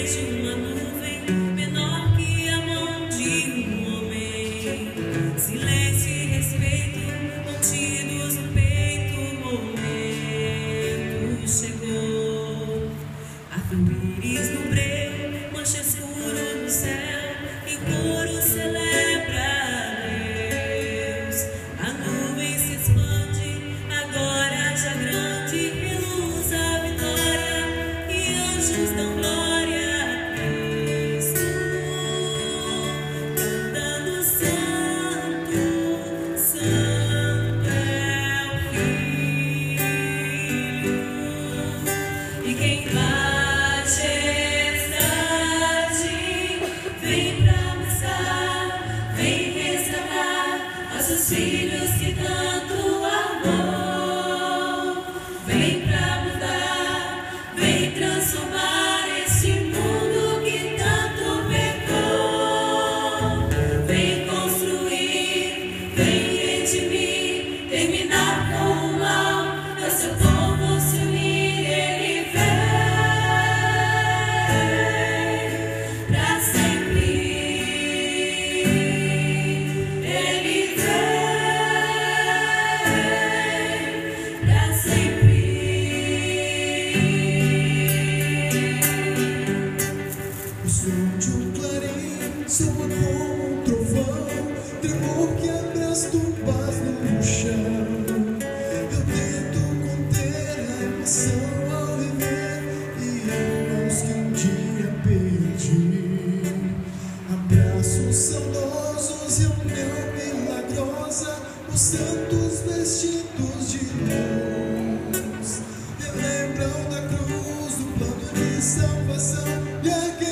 Filhos que tanto amou, vem pra mudar, vem transformar este mundo que tanto pecou. Vem construir, vem redimir, terminar com o mal, é o seu povo se unir, ele vem pra sempre. Ele vem. Soa como um trovão, tremor que abraça paz no chão. Eu tento conter a emoção ao viver irmãos que um dia perdi. Abraços saudosos, reunião milagrosa, os santos vestidos de luz relembram da cruz, do plano de salvação.